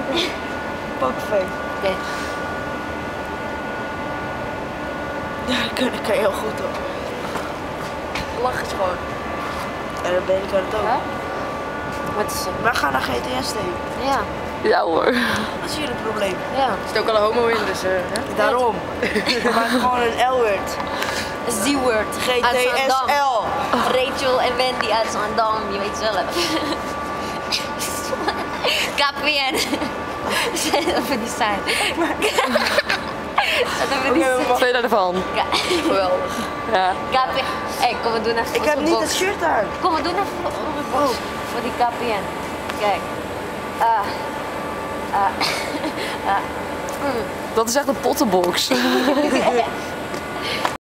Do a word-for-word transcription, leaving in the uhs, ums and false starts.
Pokerface. Oké. Okay. Ja, dat kan, dat kan je heel goed hoor. Lach eens gewoon. En dan ben ik aan het ook. Ja? Wat is het? We gaan naar G T S steken. Ja. Ja hoor. Dat is hier het probleem. Ja. Er zit ook al een homo in, dus uh, ja. Daarom. We maken gewoon een L-word. Z-word. G T S L. Rachel en Wendy uit Zandam, je weet zelf. K P N. Zet even die sign. Zet even die sign. Wat vind je ervan? Geweldig. Ja. K P N. Hé, kom we doen even Ik heb onze niet box. het shirt aan. Kom, we doen even onze box. Voor die K P N. Kijk. Ah. Ah. Ah. Mm. Dat is echt een pottenbox.